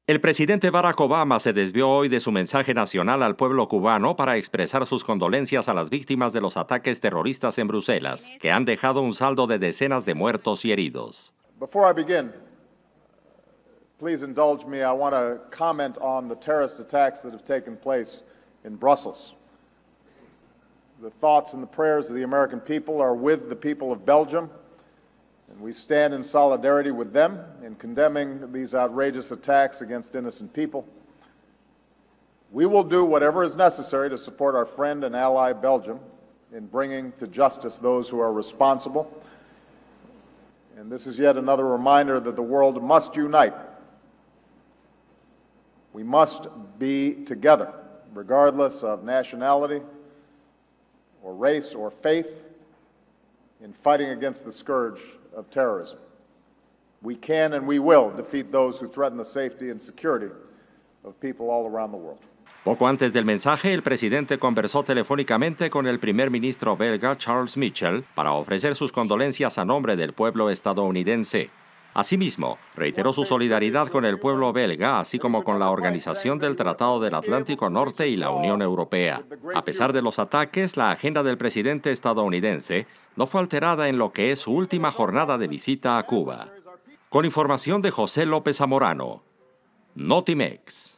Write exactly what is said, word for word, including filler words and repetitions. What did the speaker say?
El presidente Barack Obama se desvió hoy de su mensaje nacional al pueblo cubano para expresar sus condolencias a las víctimas de los ataques terroristas en Bruselas, que han dejado un saldo de decenas de muertos y heridos. Before I begin, please indulge me. I want to comment on the terrorist attacks that have taken place in Brussels. The thoughts and the prayers of the American people are with the people of Belgium, and we stand in solidarity with them in condemning these outrageous attacks against innocent people. We will do whatever is necessary to support our friend and ally Belgium in bringing to justice those who are responsible. And this is yet another reminder that the world must unite. We must be together, regardless of nationality or race or faith, in fighting against the scourge of terrorism. We can and we will defeat those who threaten the safety and security of people all around the world. Poco antes del mensaje, el presidente conversó telefónicamente con el primer ministro belga Charles Michel para ofrecer sus condolencias a nombre del pueblo estadounidense. Asimismo, reiteró su solidaridad con el pueblo belga, así como con la Organización del Tratado del Atlántico Norte y la Unión Europea. A pesar de los ataques, la agenda del presidente estadounidense no fue alterada en lo que es su última jornada de visita a Cuba. Con información de José López Zamorano, Notimex.